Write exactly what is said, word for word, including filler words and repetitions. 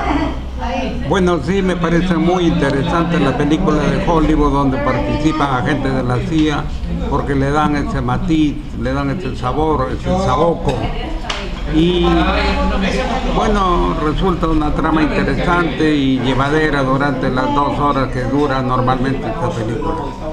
Bueno, sí, me parece muy interesante la película de Hollywood donde participan agentes de la C I A porque le dan ese matiz, le dan ese sabor, ese saboco. Y bueno, resulta una trama interesante y llevadera durante las dos horas que dura normalmente esta película.